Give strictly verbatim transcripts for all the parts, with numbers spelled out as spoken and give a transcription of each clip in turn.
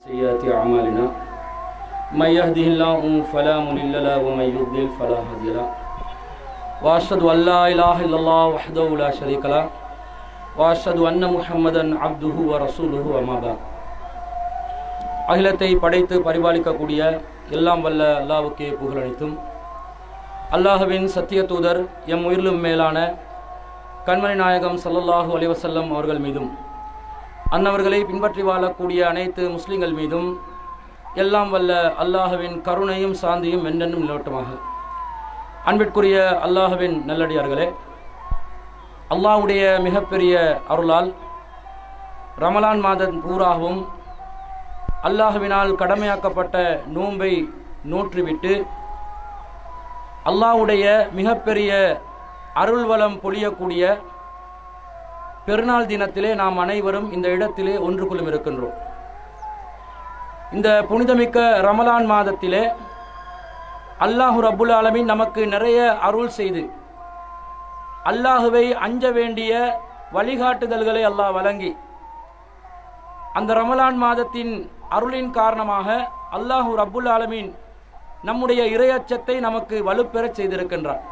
سيئات أعمالنا من يهده الله فلا مضل له ومن يضلل فلا هادي له وأشهد أن لا إله إلا الله وحده لا شريك له وأشهد أن محمدا عبده ورسوله أما بعد அகிலத்தை படைத்து பரிபாலிக்கக்கூடிய எல்லாம் வல்ல அல்லாஹ்வுக்கே புகழனைத்தும் அல்லாஹ்வின் சத்திய தூதர் எம் உயிரிலும் மேலான கண்மணி நாயகம் ஸல்லல்லாஹு அலைஹி வஸல்லம் அவர்கள் மீதும் அன்னவர்களை பின்பற்றி வாழக்கூடிய அனைத்து முஸ்லிம்கள் மீதும் எல்லாம் வல்ல அல்லாஹ்வின் கருணையும் சாந்தியும் என்றென்றும் நிலவட்டுமாக. அன்பிற்குரிய அல்லாஹ்வின் நல்லடியார்களே, அல்லாஹ்வுடைய மிகப்பெரிய அருளால் ரமலான் மாதம் பூராகவும் அல்லாஹ்வினால் கடமையாக்கப்பட்ட நோன்பை நோற்றுவிட்டு அல்லாஹ்வுடைய மிகப்பெரிய அருள்வளம் பொழியக்கூடிய பெருநாள் தினத்திலே நாம் அனைவரும் இந்த இடத்திலே ஒன்று கொள்ளும் இருக்கின்றோம். இந்த புனிதமிக்க ரமலான் மாதத்திலே அல்லாஹு ரப்புல் ஆலமீன் நமக்கு நிறைய அருள் செய்து அல்லாஹுவை அஞ்ச வேண்டிய வழிகாட்டுதல்களை அல்லாஹ் வழங்கி அந்த ரமலான் மாதத்தின் அருளின் காரணமாக அல்லாஹு ரப்புல் ஆலமீன் நம்முடைய இறையச்சத்தை நமக்கு வலுப்பெறச் செய்திருக்கின்றார்.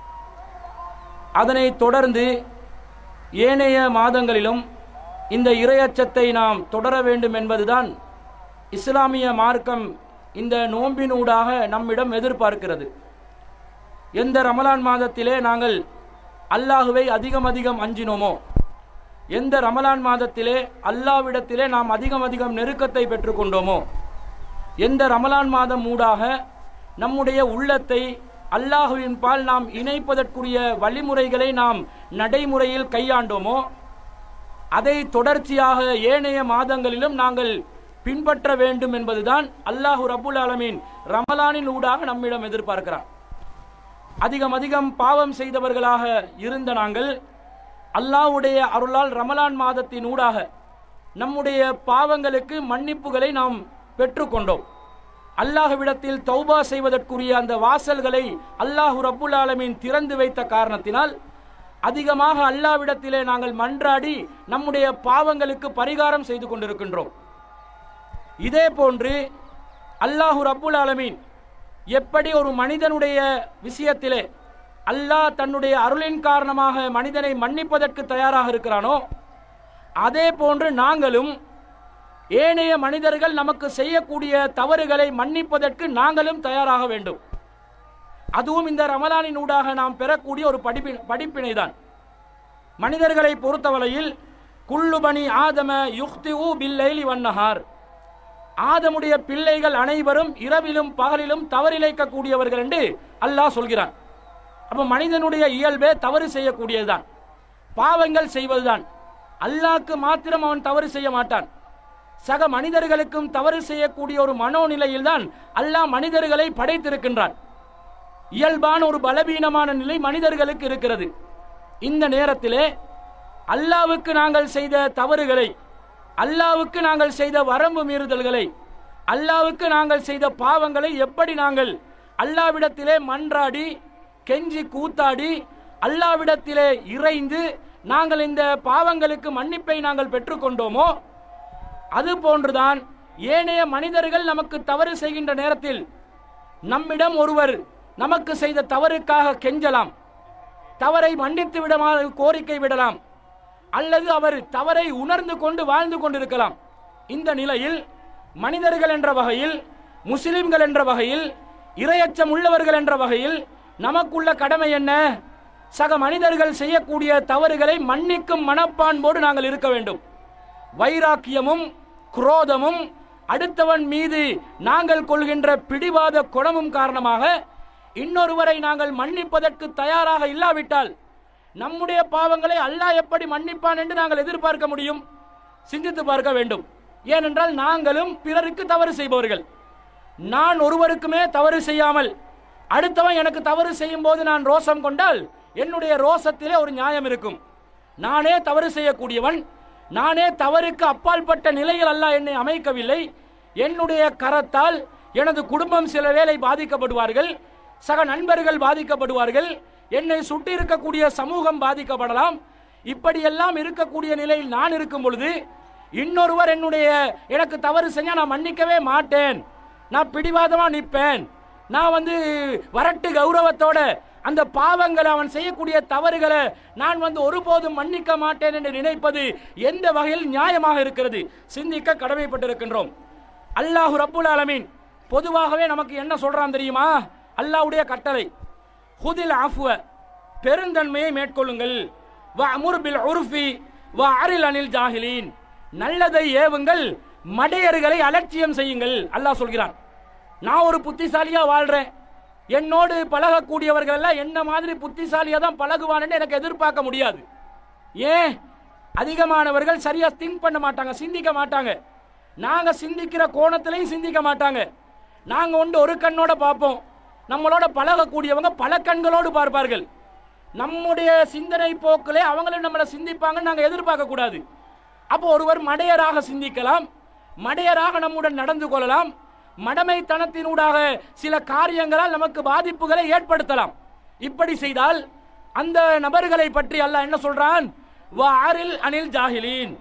அதனை தொடர்ந்து ஏனைய மாதங்களிலும் இந்த இறையச்சத்தை நாம் தொடர வேண்டும் என்பதுதான் இஸ்லாமிய மார்க்கம் இந்த நோம்பினூடாக நம்மிடம் எதிர்பார்க்கிறது. எந்த ரமலான் மாதத்திலே நாங்கள் அல்லாஹுவை அதிகம் அதிகம் அஞ்சினோமோ, எந்த ரமலான் மாதத்திலே அல்லாஹ்விடத்திலே நாம் அதிகம் அதிகம் நெருக்கத்தை பெற்றுக்கொண்டோமோ, எந்த ரமலான் மாதம் ஊடாக நம்முடைய உள்ளத்தை அல்லாஹுவின் பால் நாம் இணைப்பதற்குரிய வழிமுறைகளை நாம் நடைமுறையில் கையாண்டோமோ, அதை தொடர்ச்சியாக ஏனைய மாதங்களிலும் நாங்கள் பின்பற்ற வேண்டும் என்பதுதான் அல்லாஹு ரப்புல் ஆலமீன் ரமலானின் ஊடாக நம்மிடம் எதிர்பார்க்கிறார். அதிகம் அதிகம் பாவம் செய்தவர்களாக இருந்த நாங்கள் அல்லாஹ்வுடைய அருளால் ரமலான் மாதத்தின் ஊடாக நம்முடைய பாவங்களுக்கு மன்னிப்புகளை நாம் பெற்றுக்கொண்டோம். அல்லாஹ்விடத்தில் தௌபா செய்வதற்குரிய அந்த வாசல்களை அல்லாஹு ரப்புல் ஆலமீன் திறந்து வைத்த காரணத்தினால் அதிகமாக அல்லாஹ்விடத்திலே நாங்கள் மன்றாடி நம்முடைய பாவங்களுக்கு பரிகாரம் செய்து கொண்டிருக்கின்றோம். இதே போன்று அல்லாஹு ரப்புல் ஆலமீன் எப்படி ஒரு மனிதனுடைய விஷயத்திலே அல்லாஹ் தன்னுடைய அருளின் காரணமாக மனிதனை மன்னிப்பதற்கு தயாராக இருக்கிறானோ, அதே போன்று நாங்களும் ஏனைய மனிதர்கள் நமக்கு செய்யக்கூடிய தவறுகளை மன்னிப்பதற்கு நாங்களும் தயாராக வேண்டும். அதுவும் இந்த ரமலானின் ஊடாக நாம் பெறக்கூடிய ஒரு படிப்பி படிப்பினை தான். மனிதர்களை பொறுத்தவரையில் குல்லு பனி ஆதம யுக்திஉ பில்லைலி வன்னஹார், ஆதமுடைய பிள்ளைகள் அனைவரும் இரவிலும் பகலிலும் தவறிழைக்கக்கூடியவர்கள் என்று அல்லாஹ் சொல்கிறான். அப்ப மனிதனுடைய இயல்பே தவறு செய்யக்கூடியதுதான், பாவங்கள் செய்வதுதான். அல்லாஹ்க்கு மாத்திரம் அவன் தவறு செய்ய மாட்டான், சக மனிதர்களுக்கும் தவறு செய்யக்கூடிய ஒரு மனோநிலையில் தான் அல்லாஹ் மனிதர்களை படைத்திருக்கின்றான். இயல்பான ஒரு பலவீனமான நிலை மனிதர்களுக்கு இருக்கிறது. இந்த நேரத்திலே அல்லாஹ்வுக்கு நாங்கள் செய்த தவறுகளை, அல்லாஹ்வுக்கு நாங்கள் செய்த வரம்பு மீறுதல்களை, அல்லாஹ்வுக்கு நாங்கள் செய்த பாவங்களை எப்படி நாங்கள் அல்லாஹ்விடத்திலே மன்றாடி கெஞ்சி கூத்தாடி அல்லாஹ்விடத்திலே இறைந்து நாங்கள் இந்த பாவங்களுக்கு மன்னிப்பை நாங்கள் பெற்றுக்கொண்டோமோ, அது போன்றுதான் ஏனைய மனிதர்கள் நமக்கு தவறு செய்கின்ற நேரத்தில் நம்மிடம் ஒருவர் நமக்கு செய்த தவறுக்காக கெஞ்சலாம், தவறை மன்னித்து விடமாறு கோரிக்கை விடலாம், அல்லது அவர் தவறை உணர்ந்து கொண்டு வாழ்ந்து கொண்டிருக்கலாம். இந்த நிலையில் மனிதர்கள் என்ற வகையில், முஸ்லிம்கள் என்ற வகையில், இறையச்சம் உள்ளவர்கள் என்ற வகையில் நமக்குள்ள கடமை என்ன? சக மனிதர்கள் செய்யக்கூடிய தவறுகளை மன்னிக்கும் மனப்பான்போடு நாங்கள் இருக்க வேண்டும். வைராக்கியமும் குரோதமும் அடுத்தவன் மீது நாங்கள் கொள்கின்ற பிடிவாத குணமும் காரணமாக இன்னொருவரை நாங்கள் மன்னிப்பதற்கு தயாராக இல்லாவிட்டால் நம்முடைய பாவங்களை அல்லாஹ் எப்படி மன்னிப்பான் என்று நாங்கள் எதிர்பார்க்க முடியும்? சிந்தித்து பார்க்க வேண்டும். ஏனென்றால் நாங்களும் பிறருக்கு தவறு செய்பவர்கள். நான் ஒருவருக்குமே தவறு செய்யாமல் அடுத்தவன் எனக்கு தவறு செய்யும் போது நான் ரோஷம் கொண்டால் என்னுடைய ரோஷத்திலே ஒரு நியாயம் இருக்கும். நானே தவறு செய்யக்கூடியவன், நானே தவறுக்கு அப்பாற்பட்ட நிலையில் அல்லாஹ் என்னை அமைக்கவில்லை. என்னுடைய கரத்தால் எனது குடும்பம் சில வேளை பாதிக்கப்படுவார்கள், சக நண்பர்கள் பாதிக்கப்படுவார்கள், என்னை சுற்றி இருக்கக்கூடிய சமூகம் பாதிக்கப்படலாம். இப்படியெல்லாம் இருக்கக்கூடிய நிலையில் நான் இருக்கும் பொழுது இன்னொருவர் என்னுடைய எனக்கு தவறு செஞ்சா நான் மன்னிக்கவே மாட்டேன், நான் பிடிவாதமா நிற்பேன், நான் வந்து வரட்டு கௌரவத்தோட அந்த பாவங்களை அவன் செய்யக்கூடிய தவறுகளை நான் வந்து ஒருபோதும் மன்னிக்க மாட்டேன் என்று நினைப்பது எந்த வகையில் நியாயமாக இருக்கிறது? சிந்திக்க கடமைப்பட்டிருக்கின்றோம். அல்லாஹ் ரப்புல் ஆலமீன் பொதுவாகவே நமக்கு என்ன சொல்றான் தெரியுமா? அல்லாஹ்வுடைய கட்டளை, ஹுதில் அஃப்வ, பெருந்தன்மையை மேற்கொள்ளுங்கள், வஅமுர் பில் உர்ஃபி வஅரில் அனில் ஜாஹிலீன், நல்லதை ஏவுங்கள், மடையர்களை அலட்சியம் செய்யுங்கள். அல்லாஹ் சொல்கிறான். நான் ஒரு புத்திசாலியா வாழ்றேன், என்னோடு பழகக்கூடியவர்கள் எல்லாம் என்ன மாதிரி புத்திசாலியா தான் பழகுவான்னு எனக்கு எதிர்பார்க்க முடியாது. ஏன்? அதிகமானவர்கள் சரியா திங்க் பண்ண மாட்டாங்க, சிந்திக்க மாட்டாங்க. நாங்க சிந்திக்கிற கோணத்திலையும் சிந்திக்க மாட்டாங்க. நாங்க ஒன்று ஒரு கண்ணோட பார்ப்போம், நம்மளோட பழகக்கூடியவங்க பல கண்களோடு பார்ப்பார்கள். நம்முடைய சிந்தனை போக்கிலே அவங்களும் நம்மளை சிந்திப்பாங்கன்னு நாங்கள் எதிர்பார்க்க கூடாது. அப்போ ஒருவர் மடையராக சிந்திக்கலாம், மடையராக நம்முடன் நடந்து கொள்ளலாம், மடமைத்தனத்தினூடாக சில காரியங்களால் நமக்கு பாதிப்புகளை ஏற்படுத்தலாம். இப்படி செய்தால் அந்த நபர்களை பற்றி அல்லாஹ் என்ன சொல்றான்? வஅரில் அனில் ஜாஹிலீன்,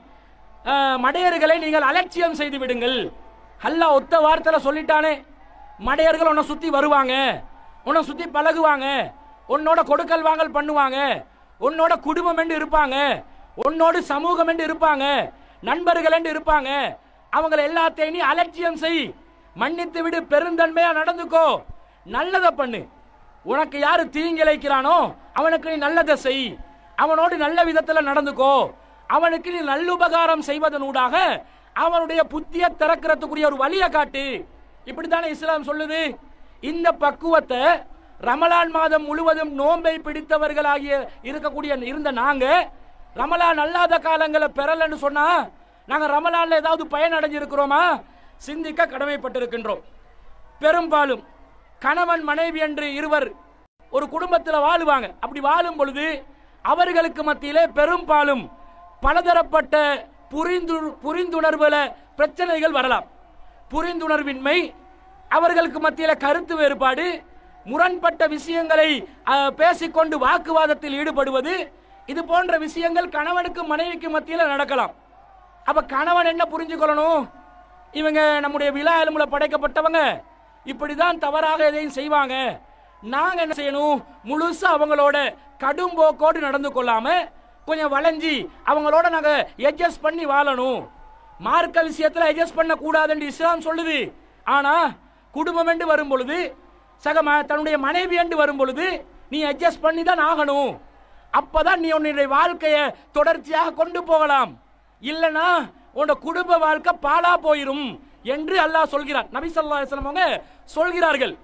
மடையர்களை நீங்கள் அலட்சியம் செய்து விடுங்கள். அல்லாஹ் ஒத்த வார்த்தையில சொல்லிட்டானே, மடையர்கள் உன்னை சுத்தி வருவாங்க, உன்னை சுத்தி பழகுவாங்க, உன்னோட கொடுக்கல் வாங்கல் பண்ணுவாங்க, உன்னோட குடும்பம் என்று இருப்பாங்க, உன்னோடு சமூகம் என்று இருப்பாங்க, நண்பர்கள் என்று இருப்பாங்க. அவங்களை எல்லாத்தையும் நீ அலட்சியம் செய், மன்னித்து விடு, பெருந்தன்மையா நடந்துக்கோ, நல்லதை பண்ணு. உனக்கு யாரு தீங்கிழைக்கிறானோ அவனுக்கு நீ நல்லதை செய், அவனோடு நல்ல விதத்தில் நடந்துக்கோ, அவனுக்கு நீ நல்லுபகாரம் செய்வதனூடாக அவனுடைய புத்தியை திறக்கிறதுக்குரிய ஒரு வழியை காட்டு. இப்படித்தானே இஸ்லாம் சொல்லுது. இந்த பக்குவத்தை ரமலான் மாதம் முழுவதும் நோன்பை பிடித்தவர்களாகிய இருக்கக்கூடிய இருந்த நாங்க ரமலான் அல்லாத காலங்களை பெறலன்னு சொன்னா நாங்க ரமலான்ல ஏதாவது பயன் அடைஞ்சிருக்கிறோமா? சிந்திக்க கடமைப்பட்டிருக்கின்றோம். பெரும்பாலும் கணவன் மனைவி என்று இருவர் ஒரு குடும்பத்தில் வாழுவாங்க. அப்படி வாழும் பொழுது அவர்களுக்கு மத்தியிலே பெரும்பாலும் பலதரப்பட்ட புரிந்து புரிந்துணர்வுல பிரச்சனைகள் வரலாம். புரிந்துணர்வின்மை, அவர்களுக்கு மத்தியில கருத்து வேறுபாடு, முரண்பட்ட விஷயங்களை பேசிக்கொண்டு வாக்குவாதத்தில் ஈடுபடுவது, இது போன்ற விஷயங்கள் கணவனுக்கு மனைவிக்கு மத்தியில் நடக்கலாம். அப்ப கணவன் என்ன புரிஞ்சுக்கொள்ளணும்? இவங்க நம்முடைய விழா எலும்புல படைக்கப்பட்டவங்க, இப்படிதான் தவறாக எதையும் செய்வாங்க. நாங்க என்ன செய்யணும்? முழுசா அவங்களோட கடும் போக்கோடு நடந்து கொள்ளாம கொஞ்சம் வளைஞ்சி அவங்களோட நாங்க அட்ஜஸ்ட் பண்ணி வாழணும். மார்க்க விஷயத்துல அட்ஜஸ்ட் பண்ண கூடாதுன்னு இஸ்லாம் சொல்லுது. ஆனா குடும்பம் என்று வரும் பொழுது, சக தன்னுடைய மனைவி என்று வரும் பொழுது நீ அட்ஜஸ்ட் பண்ணி தான் ஆகணும். அப்பதான் நீ உன்னுடைய வாழ்க்கையை தொடர்ச்சியாக கொண்டு போகலாம். இல்லனா உன்னோட குடும்ப வாழ்க்கை பாழா போயிரும் என்று அல்லாஹ் சொல்கிறார், நபி ஸல்லல்லாஹு அலைஹி வஸல்லம் அவங்க சொல்கிறார்கள்.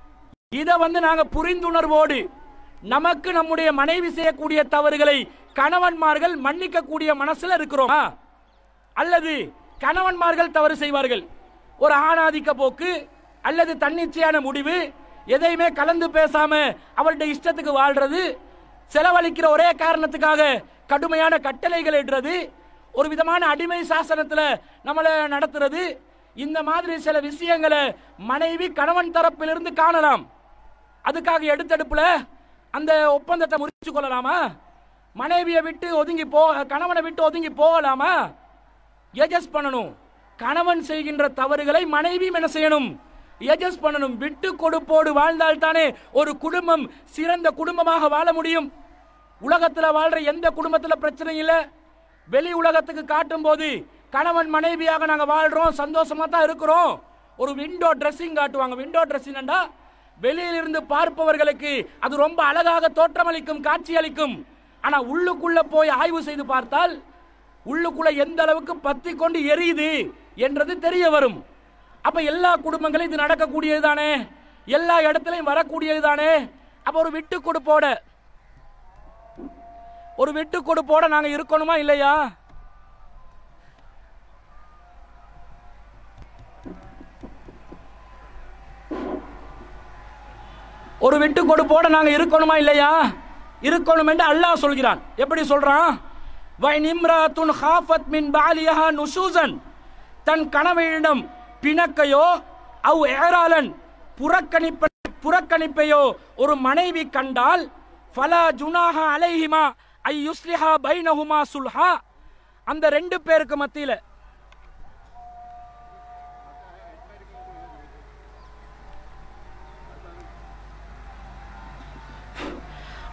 இதை வந்து நாங்க புரிந்துணர்வோடு நமக்கு நம்முடைய மனைவி செய்யக்கூடிய தவறுகளை கணவன்மார்கள் மன்னிக்க கூடிய மனசுல இருக்கிறோமா? அல்லது கணவன்மார்கள் தவறு செய்வார்கள், ஒரு ஆணாதிக்க போக்கு அல்லது தன்னிச்சையான முடிவு, எதையுமே கலந்து பேசாம அவருடைய இஷ்டத்துக்கு வாழ்றது, செலவழிக்கிற ஒரே காரணத்துக்காக கடுமையான கட்டளைகள் இடுறது, ஒரு விதமான அடிமை சாசனத்தில் நம்மளை நடத்துறது, இந்த மாதிரி சில விஷயங்களை மனைவி கணவன் தரப்பிலிருந்து காணலாம். அதுக்காக எடுத்தெடுப்புல அந்த ஒப்பந்தத்தை முறிச்சு கொள்ளலாமா? மனைவியை விட்டு ஒதுங்கி போ கணவனை விட்டு ஒதுங்கி போகலாமா? எஜஸ் பண்ணணும். கணவன் செய்கின்ற தவறுகளை மனைவியும் என்ன செய்யணும்? எஜஸ் பண்ணணும். விட்டு கொடுப்போடு வாழ்ந்தால் தானே ஒரு குடும்பம் சிறந்த குடும்பமாக வாழ முடியும். உலகத்தில் வாழ்ற எந்த குடும்பத்தில் பிரச்சனை இல்லை. வெளி உலகத்துக்கு காட்டும் போது கணவன் மனைவியாக நாங்கள் வாழ்றோம், சந்தோஷமா தான் இருக்கிறோம். ஒரு விண்டோ ட்ரெஸ்ஸிங் காட்டுவாங்க. விண்டோ ட்ரெஸ்ஸிங்டா வெளியிலிருந்து பார்ப்பவர்களுக்கு அது ரொம்ப அழகாக தோற்றமளிக்கும், காட்சி அளிக்கும். ஆனா உள்ளுக்குள்ள போய் ஆய்வு செய்து பார்த்தால் உள்ளுக்குள்ள எந்த அளவுக்கு பத்தி கொண்டு எரியுது என்றது தெரிய வரும். அப்ப எல்லா குடும்பங்களும் இது நடக்கக்கூடியது தானே, எல்லா இடத்திலையும் வரக்கூடியது தானே. அப்ப ஒரு விட்டு கொடுப்போட ஒரு விட்டு கொடுப்போட நாங்க இருக்கணுமா இல்லையா? ஒரு விட்டு கொடுப்போட நாங்க இருக்கணுமா இல்லையா? இருக்கணும் என்று அல்லாஹ் சொல்கிறான். எப்படி சொல்றான்? வைனிம்ராத்துன் ஹாஃபத் மின் பாலியஹா நுஷூசன், தன் கணவனிடம் பிணக்கையோ அவ் ஏராளன் புறக்கணிப்ப புறக்கணிப்பையோ ஒரு மனைவி கண்டால் ஃபலா ஜுனாஹா அலைஹிமா ஐ யுஸ்லிஹா பைனஹுமா சுல்ஹா, அந்த ரெண்டு பேருக்கு மத்தியில்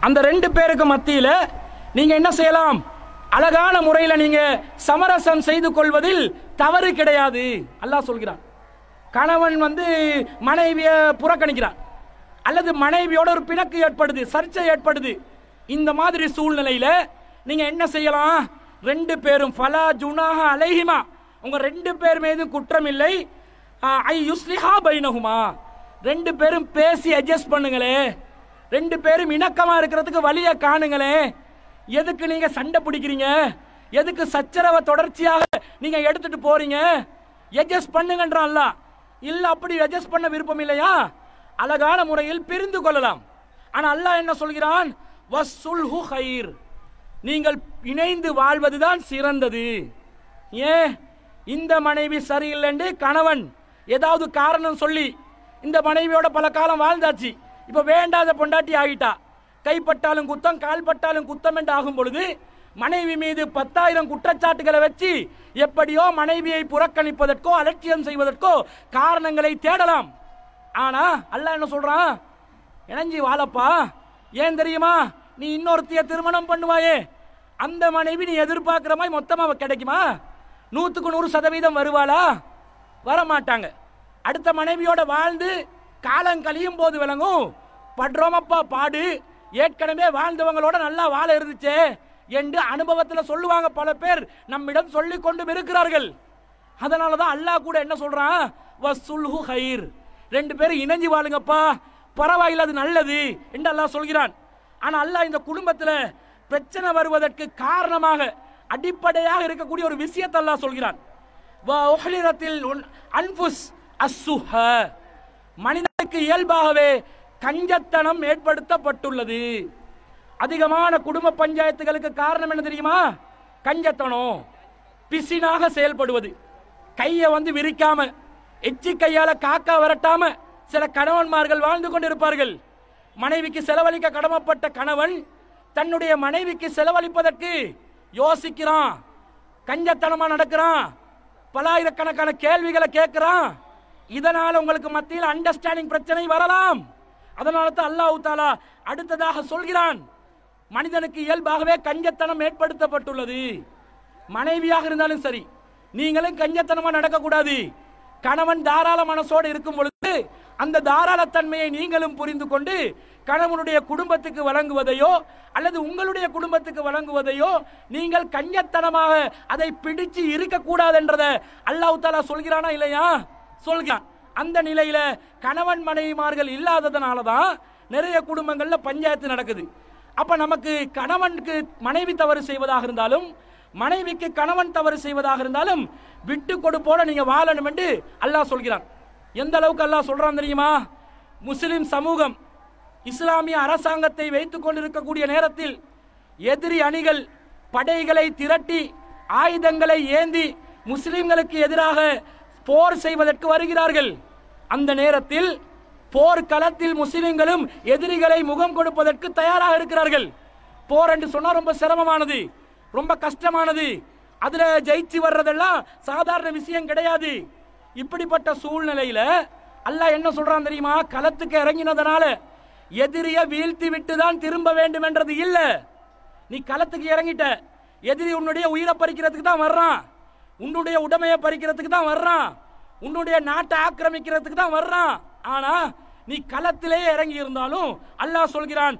அந்த ரெண்டு பேருக்கு மத்தியில் நீங்க என்ன செய்யலாம்? அழகான முறையில் நீங்க சமரசம் செய்து கொள்வதில் தவறு கிடையாது. அல்லாஹ் சொல்கிறான். கணவன் வந்து மனைவியை புறக்கணிக்கிறான், அல்லது மனைவியோட ஒரு பிணக்கு ஏற்படுது, சர்ச்சை ஏற்படுது. இந்த மாதிரி சூழ்நிலையில நீங்க என்ன செய்யலாம்? ரெண்டு பேரும் ஃபலா ஜுனாஹ அலைஹிமா, உங்க ரெண்டு பேர் மீதும் குற்றம் இல்லை. ஐ யுஸ்லிஹா பைனஹுமா, ரெண்டு பேரும் பேசி அட்ஜஸ்ட் பண்ணுங்களே, ரெண்டு பேரும் இணக்கமா இருக்கிறதுக்கு வழியை காணுங்களே. எதுக்கு நீங்க சண்டை பிடிக்கிறீங்க? எதுக்கு சச்சரவை தொடர்ச்சியாக நீங்க எடுத்துட்டு போறீங்க? அட்ஜஸ்ட் பண்ணுங்கன்றான் அல்லாஹ். இல்ல அப்படி அட்ஜஸ்ட் பண்ண விருப்பம் இல்லையா, அழகான முறையில் பிரிந்து கொள்ளலாம். ஆனா அல்லாஹ் என்ன சொல்கிறான்? வஸ்ஸுல்ஹு கைர், நீங்கள் இணைந்து வாழ்வதுதான் சிறந்தது. ஏன் இந்த மனைவி சரியில்லைன்னு கணவன் ஏதாவது காரணம் சொல்லி இந்த மனைவியோட பல காலம் வாழ்ந்தாச்சு, இப்ப வேண்டாத பொண்டாட்டி ஆகிட்டா, கைப்பட்டாலும் குத்தம் கால்பட்டாலும் குத்தம் என்று ஆகும் பொழுது மனைவி மீது பத்தாயிரம் குற்றச்சாட்டுகளை வச்சு எப்படியோ மனைவியை புறக்கணிப்பதற்கோ அலட்சியம் செய்வதற்கோ காரணங்களை தேடலாம். ஆனா அல்லாஹ் என்ன சொல்றான்? இணைஞ்சி வாழப்பா. ஏன் தெரியுமா? நீ இன்னொருத்திய திருமணம் பண்ணுவாயே, அந்த மனைவி நீ எதிர்பார்க்கிற மாதிரி மொத்தமா கிடைக்குமா? நூத்துக்கு நூறு சதவீதம் வருவாளா? வரமாட்டாங்க. அடுத்த மனைவியோட வாழ்ந்து காலம் கழியும் போது விளங்கும், படுறோமப்பா பாடு, ஏற்கனவே வாழ்ந்தவங்களோட நல்லா வாழ இருந்துச்சே என்று அனுபவத்தில் சொல்லுவாங்க. பல பேர் நம்மிடம் சொல்லி கொண்டு இருக்கிறார்கள். அதனாலதான் அல்லாஹ் கூட என்ன சொல்றான்? வஸ்ஸுல்ஹு கைர், ரெண்டு பேரும் இணைஞ்சு வாழுங்கப்பா, பரவாயில்ல, அது நல்லது என்று அல்லாஹ் சொல்கிறான். ஆனா அல்லாஹ் இந்த குடும்பத்தில் பிரச்சனை வருவதற்கு காரணமாக அடிப்படையாக இருக்கக்கூடிய ஒரு விஷயத்தை அல்லாஹ் சொல்கிறான். அன்ஃபுஸ் அஸ்ஸுஹ, மனிதனுக்கு இயல்பாகவே கஞ்சத்தனம் ஏற்படுத்தப்பட்டுள்ளது. அதிகமான குடும்ப பஞ்சாயத்துகளுக்கு காரணம் என்ன தெரியுமா? கஞ்சத்தனம், பிசினாக செயல்படுவது, கையை வந்து விரிக்காம எச்சி கையால காக்கா வரட்டாம சில கணவன்மார்கள் வாழ்ந்து கொண்டிருப்பார்கள். மனைவிக்கு செலவழிக்க கடமைப்பட்ட கணவன் தன்னுடைய மனைவிக்கு செலவழிப்பதற்கு யோசிக்கிறான், கஞ்சத்தனமா நடக்கிறான், பலாயிரக்கணக்கான கேள்விகளை கேட்கிறான். இதனால உங்களுக்கு மத்தியில் அண்டர்ஸ்டாண்டிங் பிரச்சனை வரலாம். அதனால தான் அல்லாஹ் தஆலா அடுத்ததாக சொல்கிறான், மனிதனுக்கு இயல்பாகவே கஞ்சத்தனம் ஏற்படுத்தப்பட்டுள்ளது. மனைவியாக இருந்தாலும் சரி, நீங்களும் கஞ்சத்தனமா நடக்கக்கூடாது. கணவன் தாராள மனசோடு இருக்கும் பொழுது அந்த தாராளத்தன்மையை நீங்களும் புரிந்து கொண்டு கணவனுடைய குடும்பத்துக்கு வழங்குவதையோ அல்லது உங்களுடைய குடும்பத்துக்கு வழங்குவதையோ நீங்கள் கஞ்சத்தனமாக அதை பிடிச்சு இருக்கக்கூடாது என்றதை அல்லாஹ் தஆலா சொல்கிறானா இல்லையா? சொல்கிறான். அந்த நிலையில கணவன் மனைவிமார்கள் இல்லாததுனால தான் நிறைய குடும்பங்கள்ல பஞ்சாயத்து நடக்குது. அப்ப நமக்கு கணவனுக்கு மனைவி தவறு செய்வதாக இருந்தாலும் மனைவிக்கு கணவன் தவறு செய்வதாக இருந்தாலும் விட்டு கொடுப்போட நீங்க வாழணும் என்று அல்லாஹ் சொல்கிறான். எந்த அளவுக்கு அல்லாஹ் சொல்றான் தெரியுமா? முஸ்லிம் சமூகம் இஸ்லாமிய அரசாங்கத்தை வைத்துக் கொண்டிருக்கக்கூடிய நேரத்தில் எதிரி அணிகள் படைகளை திரட்டி ஆயுதங்களை ஏந்தி முஸ்லிம்களுக்கு எதிராக போர் செய்வதற்கு வருகிறார்கள். அந்த நேரத்தில் போர்க்களத்தில் முஸ்லிம்களும் எதிரிகளை முகம் கொடுப்பதற்கு தயாராக இருக்கிறார்கள். போர் என்று சொன்னா ரொம்ப சிரமமானது, ரொம்ப கஷ்டமானது, அதுல ஜெயிச்சு வர்றதெல்லாம் சாதாரண விஷயம் கிடையாது. இப்படிப்பட்ட சூழ்நிலையில அல்லாஹ் என்ன சொல்றான் தெரியுமா? களத்துக்கு இறங்கினதனால எதிரிய வீழ்த்தி விட்டு தான் திரும்ப வேண்டும் என்றது இல்ல. நீ களத்துக்கு இறங்கிட்ட, எதிரி உன்னுடைய உயிரை பறிக்கிறதுக்கு தான் வர்றான், உன்னுடைய உடைமையை பறிக்கிறதுக்கு தான் வர்றான், உன்னுடைய நாட்டை ஆக்கிரமிக்கிறதுக்கு தான் வர்றான். ஆனா நீ களத்திலே இறங்கி இருந்தாலும் அல்லாஹ் சொல்கிறான்,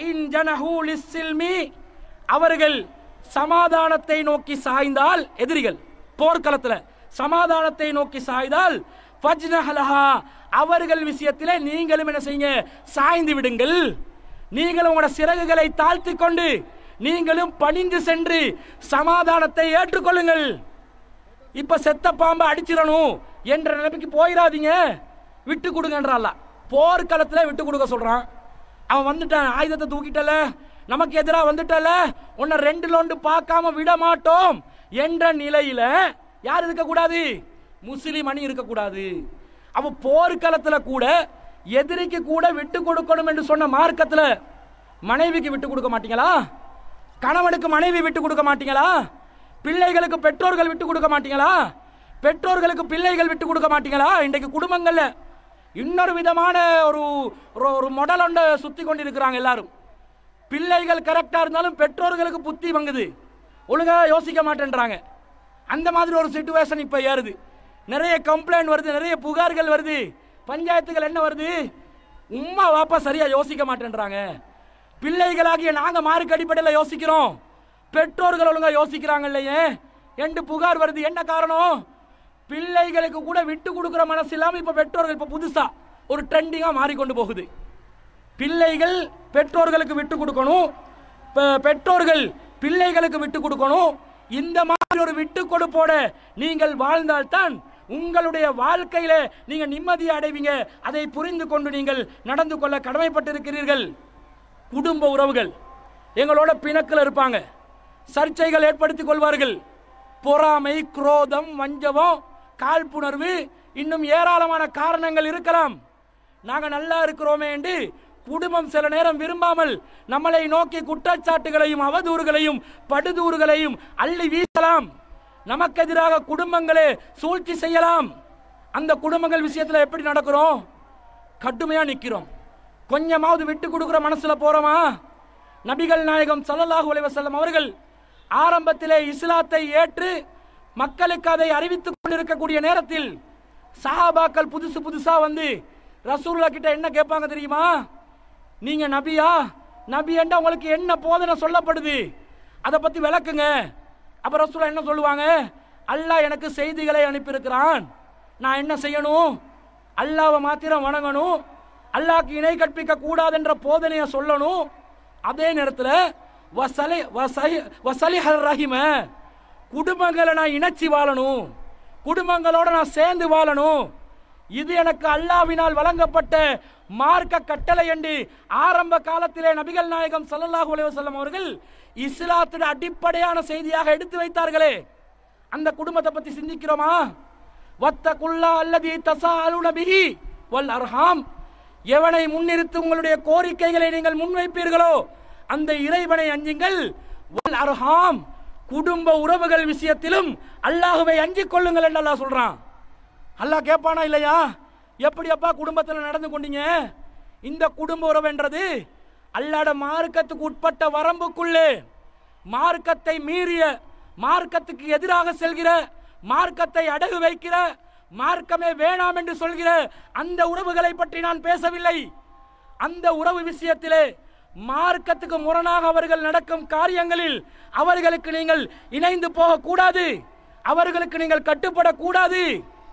அவர்கள் சமாதானத்தை நோக்கி சாய்ந்தால், எதிரிகள் போர்க்களத்தில் சமாதானத்தை நோக்கி சாய்ந்தால் அவர்கள் விஷயத்திலே நீங்களும் என்ன செய்யுங்க? சாய்ந்து விடுங்கள். நீங்களும் உங்களோட சிறகுகளை தாழ்த்தி கொண்டு நீங்களும் பணிந்து சென்று சமாதானத்தை ஏற்றுக்கொள்ளுங்கள். இப்ப செத்த பாம்பை அடிச்சிடணும் என்ற நிலைமைக்கு போயிடாதீங்க, விட்டு கொடுங்கன்றான். போர்க்களத்தில் விட்டு கொடுக்க சொல்றான். அவன் வந்துட்டான், ஆயுதத்தை தூக்கிட்டல, நமக்கு எதிராக வந்துட்டல, உன்னை ரெண்டு லோண்டு பார்க்காம விட மாட்டோம் என்ற நிலையில யார் இருக்கக்கூடாது? முஸ்லிம் அணி இருக்கக்கூடாது. அவ போர்க்களத்தில் கூட எதிரிக்கு கூட விட்டு கொடுக்கணும் என்று சொன்ன மார்க்கத்தில் மனைவிக்கு விட்டு கொடுக்க மாட்டீங்களா? கணவனுக்கு மனைவி விட்டு கொடுக்க மாட்டீங்களா? பிள்ளைகளுக்கு பெற்றோர்கள் விட்டு கொடுக்க மாட்டீங்களா? பெற்றோர்களுக்கு பிள்ளைகள் விட்டு கொடுக்க மாட்டீங்களா? இன்றைக்கு குடும்பங்கள்ல இன்னொரு விதமான ஒரு ஒரு மாடல் ஒன்று சுத்தி கொண்டிருக்கிறாங்க எல்லாரும். பிள்ளைகள் கரெக்டா இருந்தாலும் பெற்றோர்களுக்கு புத்தி வங்குது, ஒழுங்கா யோசிக்க மாட்டேன்றாங்க. அந்த மாதிரி ஒரு சிச்சுவேஷன் இப்ப ஏறுது. நிறைய கம்ப்ளைண்ட் வருது, நிறைய புகார்கள் வருது, பஞ்சாயத்துகள் என்ன வருது, உம்மா வாப்பா சரியா யோசிக்க மாட்டேன்றாங்க. பிள்ளைகளாகிய நாங்க மார்க் அடிப்படையில் யோசிக்கிறோம், பெற்றோர்கள் ஒழுங்கா யோசிக்கிறாங்க இல்லையே என்று புகார் வருது. என்ன காரணம்? பிள்ளைகளுக்கு கூட விட்டு கொடுக்கிற மனசு இல்லாம இப்ப பெற்றோர்கள் இப்ப புதுசா ஒரு ட்ரெண்டிங்கா மாறிக்கொண்டு போகுது. பிள்ளைகள் பெற்றோர்களுக்கு விட்டு கொடுக்கணும், பெற்றோர்கள் பிள்ளைகளுக்கு விட்டு கொடுக்கணும். இந்த மாதிரி ஒரு விட்டு கொடுப்போட நீங்கள் வாழ்ந்தால்தான் உங்களுடைய வாழ்க்கையில நீங்க நிம்மதியை அடைவீங்க. அதை புரிந்து கொண்டு நீங்கள் நடந்து கொள்ள கடமைப்பட்டிருக்கிறீர்கள். குடும்ப உறவுகள் எங்களோட பிணக்கில் இருப்பாங்க, சர்ச்சைகள் ஏற்படுத்திக் கொள்வார்கள். பொறாமை, குரோதம், வஞ்சகம், காழ்ப்புணர்வு, இன்னும் ஏராளமான காரணங்கள் இருக்கலாம். நாங்க நல்லா இருக்கிறோமே என்று குடும்பம் சில நேரம் விரும்பாமல் நம்மளை நோக்கி குற்றச்சாட்டுகளையும் அவதூறுகளையும் படுதூறுகளையும் அள்ளி வீசலாம். நமக்கு எதிராக குடும்பங்களே சூழ்ச்சி செய்யலாம். அந்த குடும்பங்கள் விஷயத்தில் எப்படி நடக்கிறோம்? கடுமையா நிக்கிறோம். கொஞ்சமாவது விட்டு கொடுக்கிற மனசுல போறோமா? நபிகள் நாயகம் ஸல்லல்லாஹு அலைஹி வஸல்லம் அவர்கள் ஆரம்பத்திலே இஸ்லாத்தை ஏற்று மக்களுக்கு அதை அறிவித்துக் கொண்டிருக்கக்கூடிய நேரத்தில் சஹாபாக்கள் புதுசு புதுசா வந்து ரசூலுல்லாஹ் கிட்ட என்ன கேட்பாங்க தெரியுமா? நீங்க நபியா? நபி என்றா உங்களுக்கு என்ன போதனை சொல்லப்படுது, அதை பத்தி விளக்குங்க. அப்ப ரசூலுல்லாஹ் என்ன சொல்லுவாங்க? அல்லாஹ் எனக்கு செய்திகளை அனுப்பியிருக்கிறான், நான் என்ன செய்யணும்? அல்லாஹ்வை மாத்திரம் வணங்கணும், அல்லாஹ்க்கு இணை கற்பிக்க கூடாது என்ற போதனையை சொல்லணும். அதே நேரத்தில் ரஹிம குடும்பங்களை நான் இணைச்சி வாழணும், குடும்பங்களோட நான் சேர்ந்து வாழணும். இது எனக்கு அல்லாஹ்வினால் வழங்கப்பட்ட மார்க்க கட்டளை என்று ஆரம்ப காலத்திலே நபிகள் நாயகம் ஸல்லல்லாஹு அலைஹி வஸல்லம் அவர்கள் இஸ்லாத்தின் அடிப்படையான செய்தியாக எடுத்து வைத்தார்களே. அந்த குடும்பத்தை பத்தி சிந்திக்கிறோமா? வத்தகுல்லா அல்லதி தஸாலுன பிஹி வல் அர்ஹாம், எவனை முன்னிறுத்தி உங்களுடைய கோரிக்கைகளை நீங்கள் முன்வைப்பீர்களோ அந்த இறைவனை அஞ்சுங்கள். வல் அர்ஹாம், குடும்ப உறவுகள் விஷயத்திலும் அல்லாஹ்வை அஞ்சிக் கொள்ளுங்கள் என்று அல்லாஹ் சொல்றான். அல்லாஹ் கேட்பானா இல்லையா? எப்படி அப்பா குடும்பத்தில் நடந்து கொண்டீங்க? இந்த குடும்ப உறவு என்றது அல்லாஹ்வுடைய மார்க்கத்துக்கு உட்பட்ட வரம்புக்குள்ளே மார்க்கத்தை மீறிய, மார்க்கத்துக்கு எதிராக செல்கிற, மார்க்கத்தை அடகு வைக்கிற, மார்க்கமே வேணாம் என்று சொல்கிற அந்த உறவுகளை பற்றி நான் பேசவில்லை. அந்த உறவு விஷயத்திலே மார்க்கத்துக்கு முரணாக அவர்கள் நடக்கும் காரியங்களில் அவர்களுக்கு நீங்கள் இணைந்து போக கூடாது, அவர்களுக்கு நீங்கள் கட்டுப்படக்கூடாது.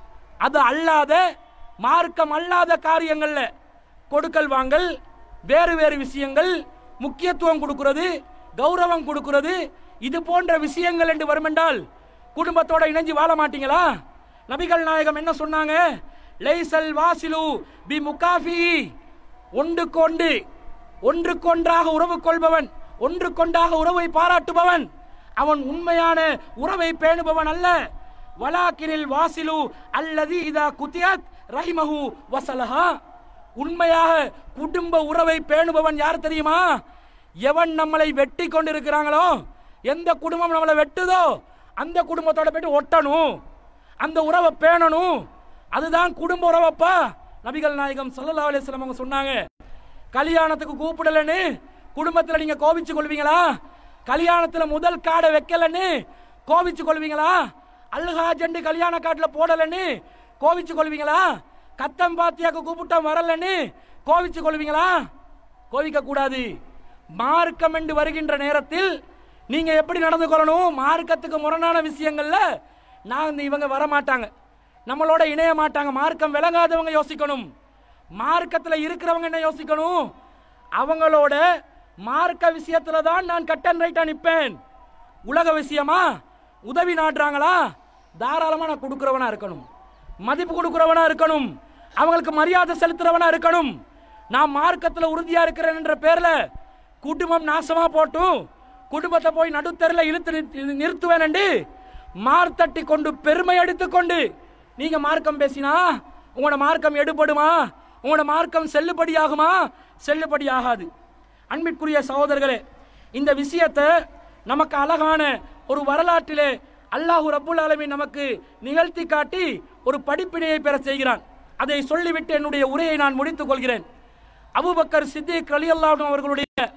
அது அல்லாத, மார்க்கம் அல்லாத காரியங்கள்ல கொடுக்கல் வாங்கல், வேறு வேறு விஷயங்கள், முக்கியத்துவம் கொடுக்கிறது, கௌரவம் கொடுக்கிறது, இது போன்ற விஷயங்கள் என்று வரும் என்றால் குடும்பத்தோட இணைஞ்சு வாழ மாட்டீங்களா? நபிகள் நாயகம் என்ன சொன்னாங்க? லைசல் வாசிலு பி முகாஃபி, ஒன்றுக்கொண்டு ஒன்றுக்கொன்றாக உறவு கொள்பவன், ஒன்றுக்கொண்டாக உறவை பாராட்டுபவன் அவன் உண்மையான உறவை பேணுபவன் அல்ல. வலாக்கினில் வாசிலு அல்லதி இதா குத்தியத் ரஹிமஹு வஸலஹா, உண்மையாக குடும்ப உறவை பேணுபவன் யார் தெரியுமா? எவன் நம்மளை வெட்டி கொண்டிருக்கிறாங்களோ, எந்த குடும்பம் நம்மளை வெட்டுதோ அந்த குடும்பத்தோட போயிட்டு ஒட்டணும், அந்த உறவை பேணணும். அதுதான் குடும்ப உறவப்பா. நபிகள் நாயகம் ஸல்லல்லாஹு அலைஹி வஸல்லம் அவங்க சொன்னாங்க, கல்யாணத்துக்கு கூப்பிடலன்னு குடும்பத்தில் நீங்க கோபிச்சு கொள்வீங்களா? கல்யாணத்தில் முதல் காடை வைக்கலன்னு கோபிச்சு கொள்வீங்களா? அல்ஹாஜ் கல்யாண காட்டில் போடலன்னு கோபிச்சு கொள்வீங்களா? கத்தம் பாத்தியாக்கு கூப்பிட்டோம் வரலன்னு கோபிச்சு கொள்வீங்களா? கோபிக்க கூடாது. மார்க்கம் என்று வருகின்ற நேரத்தில் நீங்க எப்படி நடந்து கொள்ளணும்? மார்க்கத்துக்கு முரணான விஷயங்கள்ல நான் இவங்க வர மாட்டாங்க, நம்மளோட இணைய மாட்டாங்க. மார்க்கம் விளங்காதவங்க யோசிக்கணும், மார்க்கத்தில் இருக்கிறவங்க என்ன யோசிக்கணும்? அவங்களோட மார்க்க விஷயத்துல தான் நான் கட் அண்ட் ரைட்டா நிற்பேன். உலக விஷயமா உதவி நாடுறாங்களா, தாராளமா நான் கொடுக்கிறவனா இருக்கணும், மதிப்பு கொடுக்கிறவனா இருக்கணும், அவங்களுக்கு மரியாதை செலுத்துறவனா இருக்கணும். நான் மார்க்கத்தில் உறுதியா இருக்கிறேன் என்ற பேர்ல குடும்பம் நாசமா போட்டும் குடும்பத்தை போய் நடுத்தரில் இழுத்து நிறுத்துவேன் என்று மார்த்தட்டி கொண்டு பெருமை அடித்துக்கொண்டு நீங்க மார்க்கம் பேசினா உங்களோட மார்க்கம் எடுபடுமா? உங்களோட மார்க்கம் செல்லுபடியாகுமா? செல்லுபடியாகாது. அன்பிற்குரிய சகோதரர்களே, இந்த விஷயத்தை நமக்கு அழகான ஒரு வரலாற்றிலே அல்லாஹு ரப்புல் ஆலமீன் நமக்கு நிகழ்த்தி காட்டி ஒரு படிப்பினையை பெற செய்கிறான். அதை சொல்லிவிட்டு என்னுடைய உரையை நான் முடித்துக் கொள்கிறேன். அபூபக்கர் சித்திக் ரலியல்லாஹு அன்ஹு அவர்களுடைய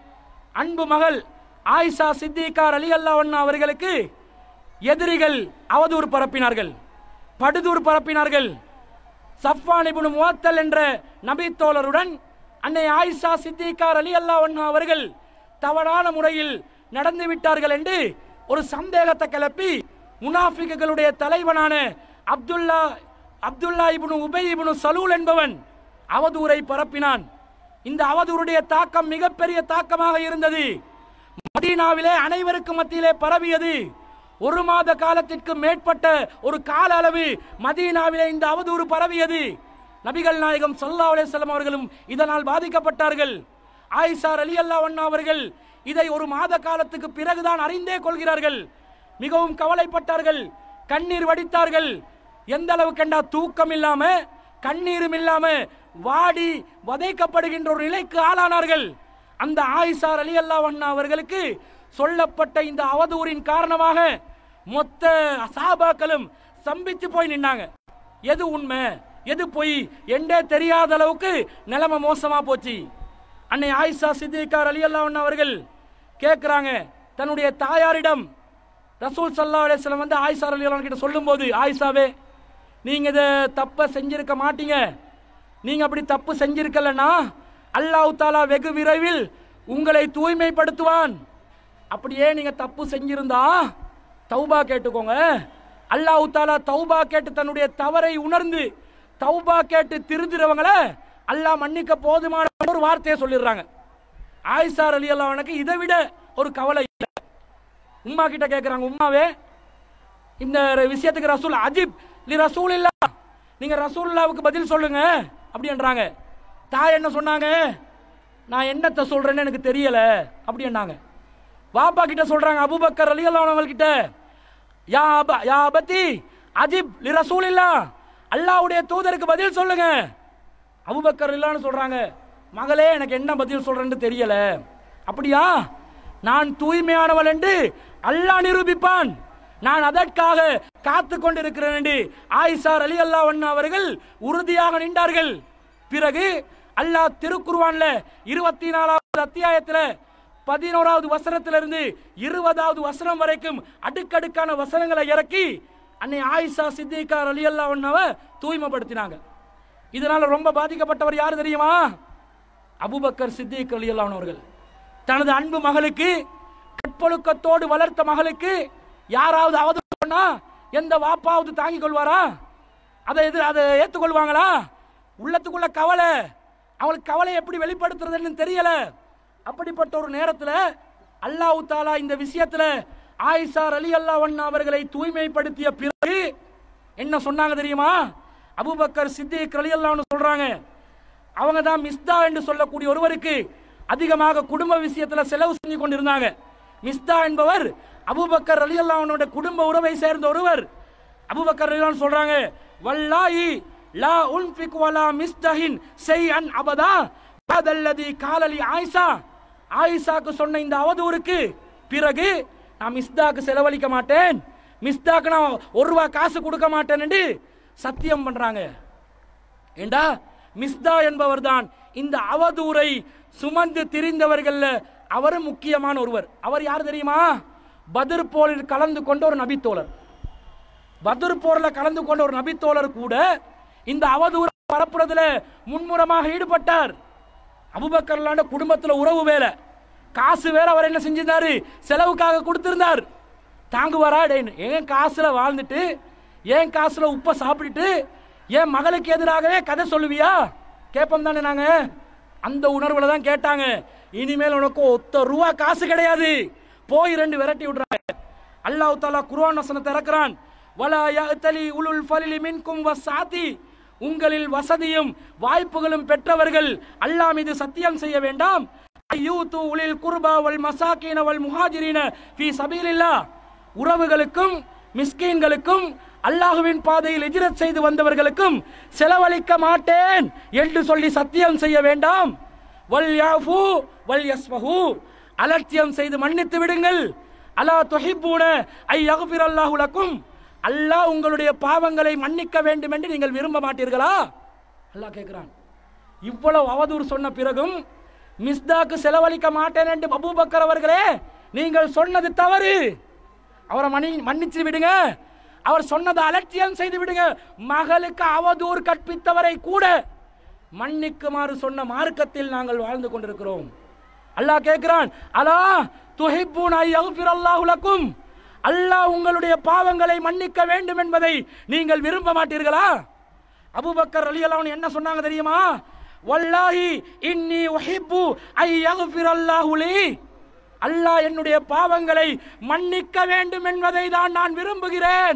அன்பு மகள் ஆயிஷா சித்திகா ரலியல்லாஹு அன்ஹா அவர்களுக்கு எதிரிகள் அவதூறு பரப்பினார்கள், படுதூர் பரப்பினார்கள். சஃப்வான் இப்னு முஅத்தல் என்ற நபி தோழருடன் அன்னை ஆயிஷா சித்திகா ரலியல்லாஹு அன்ஹா அவர்கள் தவறான முறையில் நடந்து விட்டார்கள் என்று ஒரு சந்தேகத்தை கிளப்பி முனாஃபிக்குகளுடைய தலைவனான அப்துல்லா அப்துல்லா இப்னு உபை இப்னு சலூல் என்பவன் அவதூறை பரப்பினான். இந்த அவதூறுடைய தாக்கம் மிகப்பெரிய தாக்கமாக இருந்தது. மதீனாவிலே அனைவருக்கும் மத்தியிலே பரவியது. ஒரு மாத காலத்திற்கு மேற்பட்ட ஒரு கால அளவு மதீனாவிலே இந்த அவதூறு பரவியது. நபிகள் நாயகம் ஸல்லல்லாஹு அலைஹி வஸல்லம் அவர்களும் இதனால் பாதிக்கப்பட்டார்கள். ஆயிஷா ரலியல்லாஹு அன்ஹா அவர்கள் இதை ஒரு மாத காலத்துக்கு பிறகுதான் அறிந்தே கொள்கிறார்கள். மிகவும் கவலைப்பட்டார்கள், கண்ணீர் வடித்தார்கள். எந்த அளவு கண்டா தூக்கம் இல்லாம கண்ணீரும் இல்லாம வாடி வதைக்கப்படுகின்ற ஒரு நிலைக்கு ஆளானார்கள். அந்த ஆயிஷா ரலியல்லாஹு அன்ஹா அவர்களுக்கு சொல்லப்பட்ட இந்த அவதூறின் காரணமாக மொத்த சஹாபாக்களும் சம்பித்து போய் நின்னாங்க. எது உண்மை எது பொய் என்றே தெரியாத அளவுக்கு நிலைமை மோசமா போச்சு. அன்னை ஆயிஷா சித்திகா ரலியல்லாஹு அன்ஹா அவர்கள் கேட்கிறாங்க தன்னுடைய தாயாரிடம். ரசூல் ஸல்லல்லாஹு அலைஹி வஸல்லம் வந்து ஆயிஷா ரலியல்லாஹு அன்ஹா கிட்ட சொல்லும்போது, ஆயிஷாவே நீங்க இதை தப்ப செஞ்சிருக்க மாட்டீங்க, நீங்க அப்படி தப்பு செஞ்சிருக்கலன்னா அல்லாஹ் தஆலா வெகு விரைவில் உங்களை தூய்மைப்படுத்துவான். அப்படியே நீங்க தப்பு செஞ்சிருந்தா தௌபா கேட்டுக்கோங்க. அல்லாஹ் தஆலா தௌபா கேட்டு தன்னுடைய தவறை உணர்ந்து தௌபா கேட்டு திருந்துறவங்களை அல்லாஹ் மன்னிக்க போதுமான ஒரு வார்த்தையை சொல்லிடுறாங்க. ஆயிஷா ரலியல்லாஹு அன்ஹாக்கு இதை விட ஒரு கவலை இல்லை. உம்மா கிட்ட கேட்கிறாங்க, உம்மாவே இந்த விஷயத்துக்கு ரசூல் அஜிப் லி ரசூலில்லா, நீங்க ரசூலுல்லாவுக்கு பதில் சொல்லுங்க அப்படின்றாங்க. தாய் என்ன சொன்னாங்க, நான் என்னத்தை சொல்றேன்னு எனக்கு தெரியல அப்படின்னாங்க. வாப்பா கிட்ட சொல்றாங்க அபூபக்கர் ரலியல்லாஹு அன்ஹு கிட்ட, யா அபா யா அபதி அஜிப் லி ரசூலில்லா, அல்லாஹ்வுடைய தூதருக்கு பதில் சொல்லுங்க. அபூபக்கர் ரலியல்லாஹு சொல்றாங்க, மகளே எனக்கு என்ன பதில் சொல்றேன்னு தெரியல. அப்படியா, நான் தூய்மையானவள் என்று அல்லாஹ் நிரூபிப்பான், நான் அதற்காக காத்து கொண்டிருக்கிறேன் என்று ஆயிஷா ரலியல்லாஹு அன்ஹா அவர்கள் உறுதியாக நின்றார்கள். பிறகு அல்லாஹ் திருக்குர்ஆன்ல இருபத்தி நாலாவது அத்தியாயத்தில் பதினோராவது வசனத்திலிருந்து இருபதாவது வசனம் வரைக்கும் அடுக்கடுக்கான வசனங்களை இறக்கி அன்னை ஆயிஷா சித்திகா ரலியல்லாஹு அன்ஹாவை தூய்மைப்படுத்தினாங்க. இதனால ரொம்ப பாதிக்கப்பட்டவர் யார் தெரியுமா? அபூபக்கர் சித்திக் ரலியல்லாஹு அன்ஹு அவர்கள். தனது அன்பு மகளுக்கு, கற்பொழுக்கத்தோடு வளர்த்த மகளுக்கு யாராவது அவதூறு சொன்னா எந்த வாப்பாவது தாங்கிக் கொள்வாரா? அதை எது அதை ஏற்றுக்கொள்வாங்களா? உள்ளத்துக்குள்ள கவலை, அவங்களுக்கு கவலை எப்படி வெளிப்படுத்துறதுன்னு தெரியல. அப்படிப்பட்ட ஒரு நேரத்தில் அல்லாஹ் தஆலா இந்த விஷயத்தில் ஆயிஷா ரலியல்லாஹு அன்ஹா அவர்களை தூய்மைப்படுத்திய பிறகு என்ன சொன்னாங்க தெரியுமா? அபூபக்கர் சித்திக் ரலியல்லாஹு அன்ஹு சொல்றாங்க, அவங்க தான் மிஸ்தா என்று சொல்லக்கூடிய ஒருவருக்கு அதிகமாக குடும்ப விஷயத்தில் செலவு செஞ்சு கொண்டிருந்தாங்க. மிஸ்தா என்பவர் அபூபக்கர் ரலியல்லாஹு அன்ஹுடைய குடும்ப உறவை சேர்ந்த ஒருவர். அபூபக்கர் ரலியல்லாஹு அன்ஹு சொல்றாங்க, வல்லாஹி லா உன்ஃபிகு வலா மிஸ்தஹின் ஷைஅன் அபதா ஹதல்லதி காலலி ஆயிஷா, ஆயிஷாக்கு சொன்ன இந்த அவதூறுக்கு பிறகு நான் மிஸ்தாக்கு செலவழிக்க மாட்டேன், மிஸ்தாக்கு நான் ஒரு ரூபா காசு கொடுக்க மாட்டேன் என்று சத்தியம் பண்றாங்க. ஏண்டா மிஸ்தா என்பவர் தான் இந்த அவதூறை சுமந்து திரிந்தவர்கள் அவரும் முக்கியமான ஒருவர். அவர் யார் தெரியுமா? பத்ர் போரில் கலந்து கொண்ட ஒரு நபித்தோழர். பத்ர் போரில் கலந்து கொண்ட ஒரு நபித்தோழர் கூட இந்த அவதூறை பரப்புறதுல முன்முறமாக ஈடுபட்டார். அபூபக்கர்லாண்ட குடும்பத்தில் உறவு வேலை, காசு வேற அவர் என்ன செஞ்சிருந்தாரு, செலவுக்காக கொடுத்திருந்தார். தாங்குவாரா? ஏன் காசுல வாழ்ந்துட்டு ஏன் காசுல உப்ப சாப்பிட்டுட்டு ஏன் மகளுக்கு எதிராகவே கதை சொல்லுவியா கேட்போம் தானே நாங்க. அந்த உணர்வுல தான் கேட்டாங்க, இனிமேல் உனக்கு ஒத்த ரூபா காசு கிடையாது, போய் ரெண்டு விரட்டி விடுறாங்க. அல்லாஹ் தஆலா குர்ஆன் வசனத்தை இறக்குறான், வலா யஅதலி உலுல் ஃபலிலி மின்கும் வஸாதி, உங்களில் வசதியும் வாய்ப்புகளும் பெற்றவர்கள் அல்லாஹ் மீது சத்தியம் செய்ய வேண்டாம், யூது உலில் குர்பா வல் மசாகீன வல் முஹாஜிரீன ஃபீ சபீலில்லாஹ், உறவுகளுக்கும் மிஸ்கீன்களுக்கும் அல்லாஹ்வின் பாதையில் ஹிஜ்ரத் செய்து வந்தவர்களுக்கும் செலவழிக்க மாட்டேன் என்று சொல்லி சத்தியம் செய்ய வேண்டாம். வல் யாஃபு வல் யஸ்ஃபஹு, அலட்சியம் செய்து மன்னித்து விடுங்கள். அலா துஹிப்பூன ஐ யக்ஃபிரல்லாஹு லக்கும், அல்லாஹ் உங்களுடைய பாவங்களை மன்னிக்க வேண்டும் என்று நீங்கள் விரும்ப மாட்டீர்களா? அல்லாஹ் கேட்கிறான். இவ்வளவு அவதூறு சொன்ன பிறகும் மிஸ்தாக்கு செலவழிக்க மாட்டேன் என்று அபூபக்கர் அவர்களே நீங்கள் சொன்னது தவறு, அவரை மன்னி மன்னிச்சு விடுங்க, அவர் சொன்னதை அலட்சியம் செய்து விடுங்க. மகளுக்கு அவதூறு கற்பித்தவரை கூட மன்னிக்குமாறு சொன்ன மார்க்கத்தில் நாங்கள் வாழ்ந்து கொண்டிருக்கிறோம். அல்லாஹ் கேட்கிறான், அலா துஹிப்பூன யக்ஃபிரல்லாஹு லக்கும், அல்லாஹ் உங்களுடைய பாவங்களை மன்னிக்க வேண்டும் என்பதை நீங்கள் விரும்ப மாட்டீர்களா? அபூபக்கர் ரலியல்லாஹு அன்ஹு என்ன சொன்னாங்க தெரியுமா? வல்லாஹி இன்னி உஹிப்பு ஐ யக்ஃபிரல்லாஹு லீ, அல்லாஹ் என்னுடைய பாவங்களை மன்னிக்க வேண்டும் என்பதை தான் நான் விரும்புகிறேன்.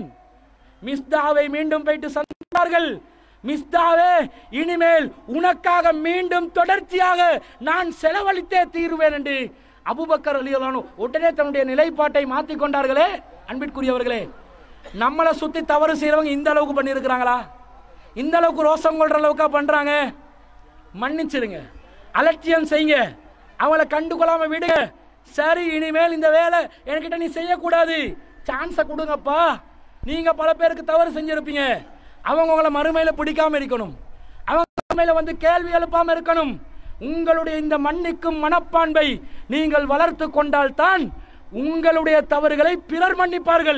மிஸ்தாவை மீண்டும் போயிட்டு சந்தித்தார்கள். மிஸ்தாவே, இனிமேல் உனக்காக மீண்டும் தொடர்ச்சியாக நான் செலவழித்தே தீருவேன் என்று அபூபக்கர் ரலியல்லாஹு அன்ஹு உடனே தன்னுடைய நிலைப்பாட்டை மாற்றிக் கொண்டார்களே. அன்பிற்குரியவர்களே, நம்மளை சுத்தி தவறு செய்யறவங்க இந்த அளவுக்கு பண்ணியிருக்கிறாங்களா? இந்த அளவுக்கு ரோசம் கொள்ற அளவுக்கா பண்றாங்க? மன்னிச்சிடுங்க, அலட்சியம் செய்யுங்க, அவங்களை கண்டுகொள்ளாம விடுங்க. சரி, இனிமேல் இந்த வேலை என்கிட்ட நீ செய்யக்கூடாது, சான்ஸை கொடுங்கப்பா. நீங்க பல பேருக்கு தவறு செஞ்சிருப்பீங்க, அவங்க உங்களை மறுமையில பிடிக்காம இருக்கணும், அவங்க மறுமையில வந்து கேள்வி எழுப்பாம இருக்கணும். உங்களுடைய இந்த மன்னிக்கும் மனப்பான்பை நீங்கள் வளர்த்து கொண்டால்தான் உங்களுடைய தவறுகளை பிறர் மன்னிப்பார்கள்.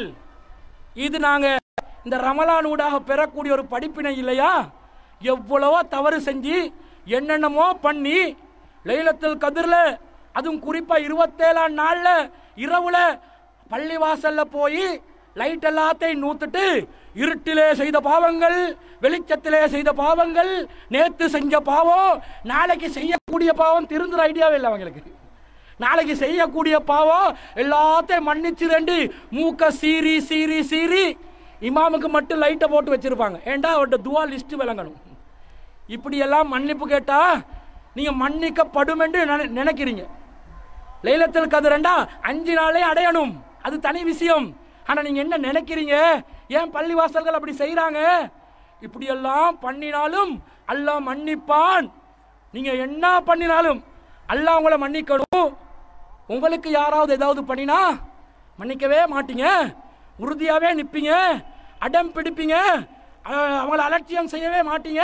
இது நாங்க இந்த ரமலான் ஊடாக பெறக்கூடிய ஒரு படிப்பினை இல்லையா? எவ்வளவோ தவறு செஞ்சு என்னென்னமோ பண்ணி லைலத்துல் கத்ர்ல, அதுவும் குறிப்பா இருபத்தேழாம் நாள்ல இரவுல பள்ளிவாசல்ல போய் லைட் எல்லாத்தையும் நூத்துட்டு இருட்டிலே செய்த பாவங்கள், வெளிச்சத்திலே செய்த பாவங்கள், நேத்து செஞ்ச பாவம், நாளைக்கு செய்யக்கூடிய பாவம், திருந்துற ஐடியாவே இல்லை அவங்களுக்கு. நாளைக்கு செய்யக்கூடிய பாவம் எல்லாத்தையும் மன்னிச்சு ரெண்டு மூக்க சீரி சீரி சீரி இமாமுக்கு மட்டும் லைட்டை போட்டு வச்சிருப்பாங்க. ஏண்டா அவர்கிட்ட துவா லிஸ்ட் விளங்கணும். இப்படி எல்லாம் மன்னிப்பு கேட்டா நீங்க மன்னிக்கப்படும் என்று நினைக்கிறீங்க. லைலத்துல் கத்ர் அஞ்சு நாளே அடையணும், அது தனி விஷயம். ஆனா நீங்க என்ன நினைக்கிறீங்க? ஏன் பள்ளிவாசல்கள் அப்படி செய்யறாங்க? இப்படி எல்லாம் பண்ணினாலும் அல்லாஹ் மன்னிப்பான். நீங்க என்ன பண்ணினாலும் அல்லாஹ் உங்களை மன்னிக்கணும். உங்களுக்கு யாராவது ஏதாவது பண்ணினா மன்னிக்கவே மாட்டீங்க, உறுதியாவே நிற்பீங்க, அடம் பிடிப்பீங்க, அவங்களை அலட்சியம் செய்யவே மாட்டீங்க,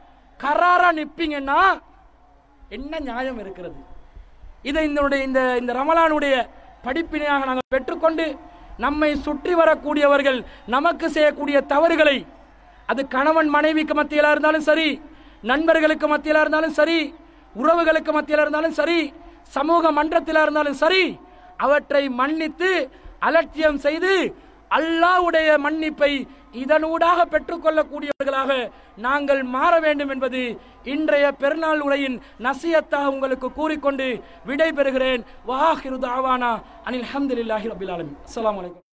கராரா நிற்பீங்கன்னா என்ன நியாயம் இருக்கிறது? இதை இந்த இந்த ரமலானுடைய படிப்பினையாக நாங்கள் பெற்றுக்கொண்டு நம்மை சுற்றி வரக்கூடியவர்கள் நமக்கு செய்யக்கூடிய தவறுகளை, அது கணவன் மனைவிக்கு மத்தியில் இருந்தாலும் சரி, நண்பர்களுக்கு மத்தியில் இருந்தாலும் சரி, உறவுகளுக்கு மத்தியில் இருந்தாலும் சரி, சமூக மன்றத்தில் இருந்தாலும் சரி, அவற்றை மன்னித்து அலட்சியம் செய்து அல்லாஹ்வுடைய மன்னிப்பை இதனூடாக பெற்றுக்கொள்ளக்கூடியவர்களாக நாங்கள் மாற வேண்டும் என்பது இன்றைய பெருநாள் உரையின் நசியத்தாக உங்களுக்கு கூறிக்கொண்டு விடை பெறுகிறேன். வாஹிரு தாவானா அனில் ஹம்துலில்லாஹி ரப்பில் ஆலமீன். அஸ்ஸலாமு அலைக்கும்.